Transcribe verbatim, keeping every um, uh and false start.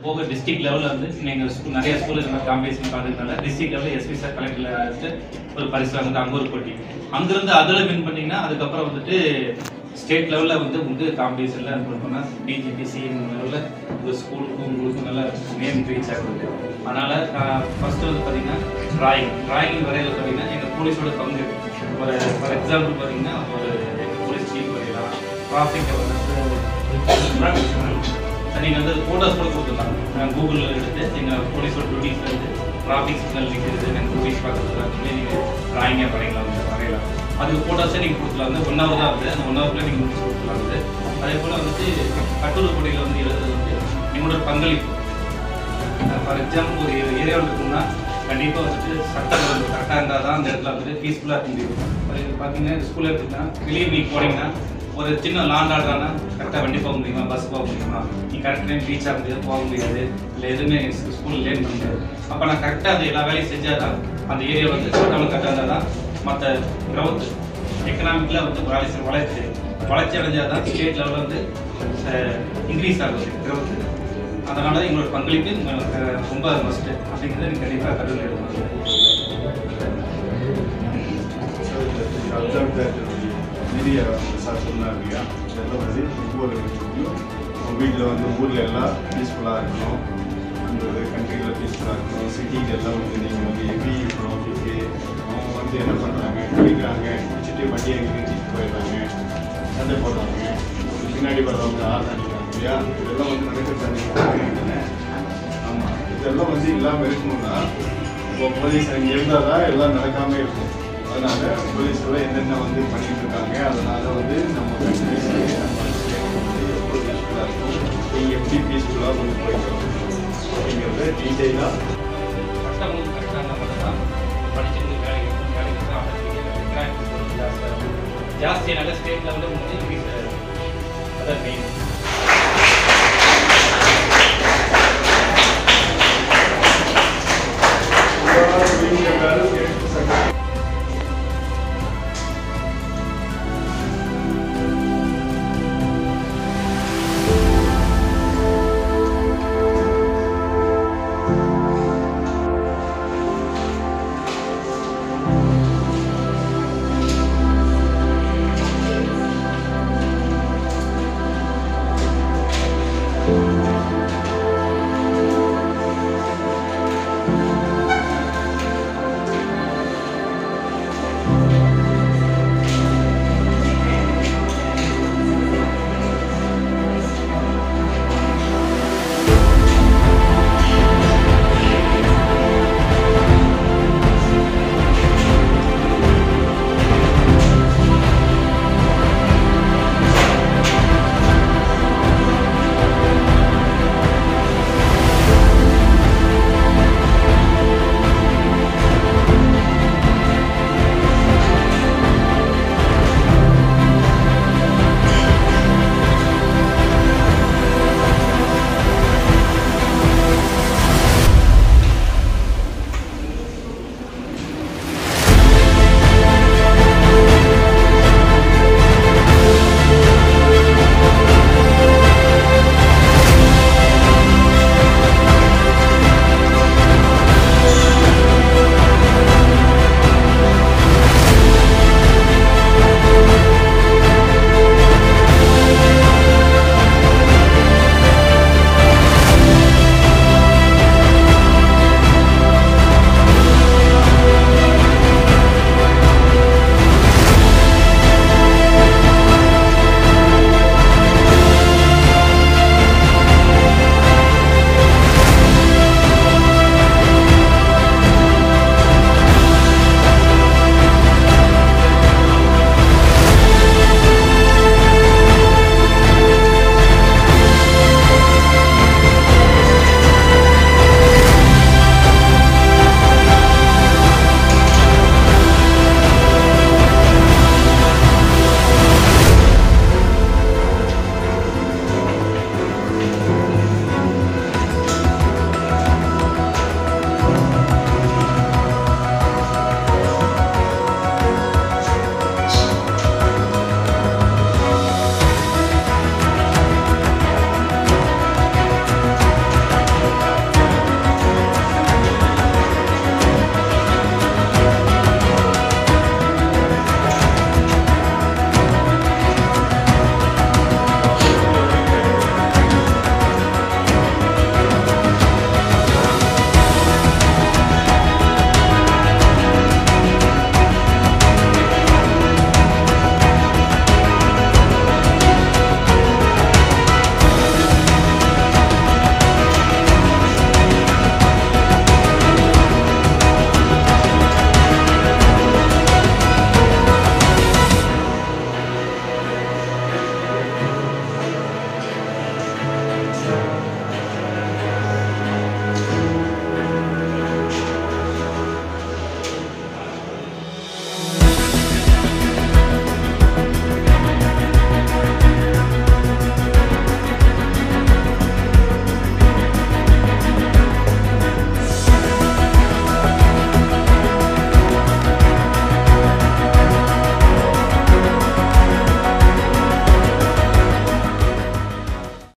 போக டிஸ்ட்ரிக்ட் லெவலில் வந்து எங்கள் ஸ்கூல் நிறைய ஸ்கூலில் இந்த மாதிரி காம்படிஷன் கலந்துக்கிறதுனால டிஸ்ட்ரிக்ட் லெவலில் எஸ்பி சார் கலெக்டரில் வந்துட்டு ஒரு பரிசு வாங்குறது அங்கே ஒரு போட்டி. அங்கேருந்து அதில் வின் பண்ணிங்கன்னா அதுக்கப்புறம் வந்துட்டு ஸ்டேட் லெவலில் வந்து உங்களுக்கு காம்படிஷனில் இது பண்ணால் டிஜிபி சிஎம் லெவலில் உங்கள் ஸ்கூலுக்கும் உங்களுக்கும் நல்ல நேம் ரீச் ஆகுது. அதனால் நான் ஃபஸ்ட்டு வந்து பார்த்தீங்கன்னா ட்ராயிங் ட்ராயிங் வரையில் பார்த்தீங்கன்னா எங்கள் போலீஸோட பங்கு ஒரு ஃபார் எக்ஸாம்பிள் பார்த்தீங்கன்னா ஒரு போலீஸ் சீஃப் வரையலாம், டிராஃபிக்கை வந்து நீங்கள் வந்து ஃபோட்டோஸ் கூட கொடுத்துடலாம். நான் கூகுளில் எடுத்து எங்கள் போலீஸோட டியூட்டிஸில் வந்து டிராஃபிக் சிக்னல் நிற்கிறது நாங்கள் போலீஸ் பார்க்குறதுல நீங்கள் ட்ராயிங்காக வரையலாம் வந்து வரையலாம். அதுக்கு ஃபோட்டோஸே நீங்கள் கொடுத்துலாம் வந்து ஒன் ஹவர் தான் இருக்குது. அந்த ஒன் ஹவர்க்குள்ளே நீங்கள் முடிச்சு கொடுத்துலாம் வந்து. அதே போல் வந்துட்டு கட்டுரை போட்டியில் வந்து எழுதுறது வந்து எங்களோட பங்களிப்பு. ஃபார் எக்ஸாம்பிள் ஒரு ஏரியாவில் இருக்குன்னா கண்டிப்பாக வந்துட்டு சட்டம் கரெக்டாக இருந்தால் தான் அந்த இடத்துல வந்துட்டு பீஸ்ஃபுல்லாக இருக்க முடியும். அது பார்த்தீங்கன்னா ஸ்கூலில் எடுத்துக்கிட்டா வெளியே நீங்கள் போனீங்கன்னா ஒரு சின்ன லாண்ட் ஆர்டரானா கரெக்டாக வண்டி போக முடியுமா, பஸ் போக முடியுமா, நீ கரெக்ட் டைம் ரீச் ஆக முடியாது, போக முடியாது, இல்லை எதுவுமே ஸ்கூலில் லேர்ன் பண்ண முடியாது. அப்போ நான் கரெக்டாக அந்த எல்லா வேலையும் செஞ்சால் தான் அந்த ஏரியா வந்து சட்டம் கரெக்டாக இருந்தால் தான் மற்ற க்ரௌத் எக்கனாமிக்கில் வந்து வளர்ச்சி வளர்ச்சி வளர்ச்சி அடைஞ்சால் தான் ஸ்டேட் லெவலில் வந்து இன்க்ரீஸ் ஆகுது க்ரௌத்து. அதனால எங்களோட பங்களிப்பு ரொம்ப மஸ்ட்டு அப்படிங்கிறத நீங்கள் கண்டிப்பாக கருவில் எடுக்கணும். நிறைய சார் சொன்னார் இல்லையா, இதெல்லாம் வந்து ஒவ்வொரு வீட்டில் வந்து ஊரில் எல்லாம் பீஸ்ஃபுல்லாக இருக்கணும், அந்த கண்ட்ரியில் பீஸ்ஃபுல்லாக இருக்கணும், சிட்டியில் எல்லாம் வந்து நீங்கள் வந்து ஹெவி ட்ராஃபிக்கு அவங்க வந்து என்ன பண்ணுறாங்க, குடிக்கிறாங்க, குடிச்சிட்டு வண்டியை எங்கே நிறுத்திட்டு போயிடுறாங்க, சண்டை போடுறாங்க, பின்னாடி வர்றவங்க ஆறு அடிக்கிறாங்க இல்லையா, இதெல்லாம் வந்து நடக்கிறது. ஆமாம், இதெல்லாம் வந்து இல்லாமல் இருக்கணும்னா இப்போ போலீஸ் அங்கே இருந்தால் தான் எல்லாம் நடக்காமல் இருக்கும். அதனால போலீஸோட என்னென்ன வந்து பண்ணிட்டு இருக்காங்க, அதனால வந்து நம்ம கண்டினியூஸாக நம்ம வந்து எவ்வளோ பீஸ்ஃபுல்லாக இருக்கும், நீங்கள் எப்படி பீஸ்ஃபுல்லாக கொண்டு போய்க்கிறோம் அப்படிங்கிறத டீட்டெயிலாக கஷ்டமும் கரெக்டாக மட்டும்தான் படிச்சுட்டு வேலைக்கு வேலைக்கு தான் ஜாஸ்தி நல்ல ஸ்டேட் லெவலில் வந்து இன்க்ரீஸ் அதான் மெயின்.